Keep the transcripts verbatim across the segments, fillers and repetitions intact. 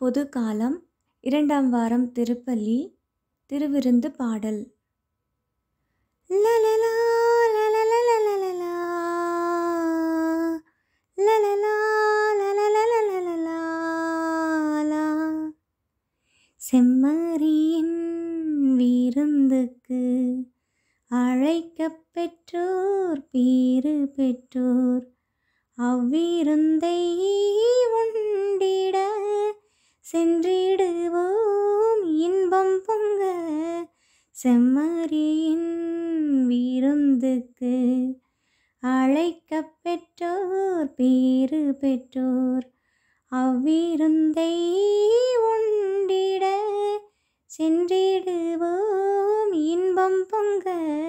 பொது காலம் இரண்டாம் வாரம் திருப்பள்ளி திருவிருந்து பாடல். லலலா லலலலலலலா லலலா லலலலலலலா. செம்மறியின் விருந்துக்கு அழைக்கப் பெற்றோர் பேறு பெற்றோர் அவ்விருந்தை உண்டிட சென்றிடுவோம் இன்பம் பொங்க. செம்மறியின் விருந்துக்கு அழைக்கப் பெற்றோர் பேறு பெற்றோர் அவ்விருந்தை உண்டிட சென்றிடுவோம் இன்பம் பொங்க.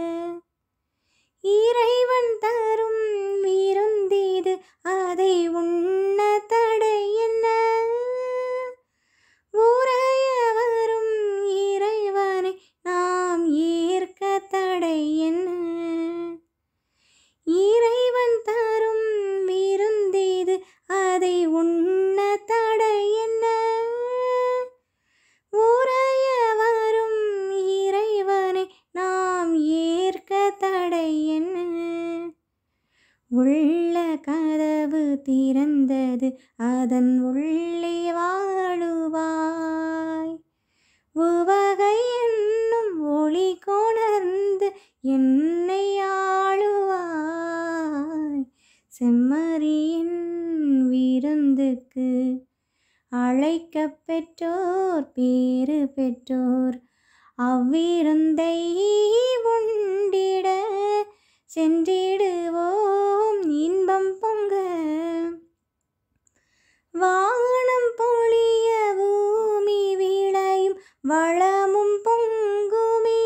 இறைவன் தரும் விருந்திது அதை உண்ண தடை என்ன? உரைய வரும் இறைவனை நாம் ஏற்க தடை என்ன? இறைவன் தரும் விருந்திது அதை உண்ண தடை என்ன? உரைய வரும் இறைவனை நாம் ஏற்க தடை என்ன? உள்ள கதவு திறந்தது அதன் உள்ளே வாழுவாய். உவகை என்னும் ஒளி கொணர்ந்து என்னை ஆளுவாய். செம்மறியின் விருந்துக்கு அழைக்கப் பெற்றோர் பேறு பெற்றோர் அவ்விருந்தை உண்டிட சென்றிடுவோம் இன்பம் பொங்க. வானம் பொழிய பூமி விளையும் வளமும் பொங்குமே.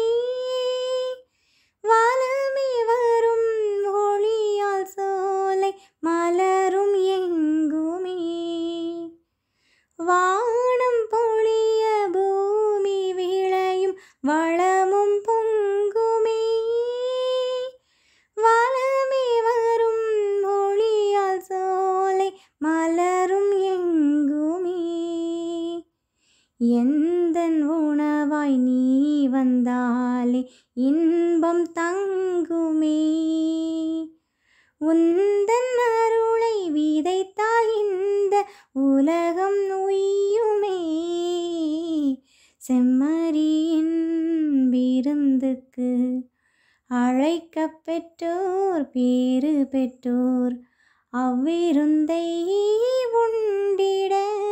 வளமே வரும் ஒளியால் சோலை மலரும் எங்குமே. வானம் பொழிய பூமி விளையும் வளமும் பொங்குமே. வளமே வரும் ஒளியால் சோலை மலரும் எங்குமே. எந்தன் உணவாய் நீ வந்தாலே இன்பம் தங்குமே. உந்தன் அருளை விதைத்தால் இந்த உலகம் உய்யுமே. செம்மறியின் விருந்துக்கு அழைக்கப் பெற்றோர் பேறு பெற்றோர் அவ்விருந்தை உண்டிட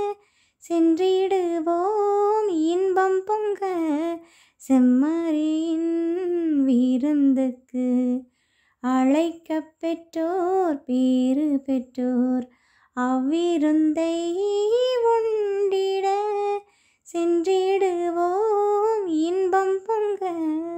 சென்றிடுவோம் இன்பம் பொங்க. செம்மறியின் விருந்துக்கு அழைக்கப் பெற்றோர் பேறு பெற்றோர் அவ்விருந்தை உண்டிட சென்றிடுவோம் இன்பம் பொங்க.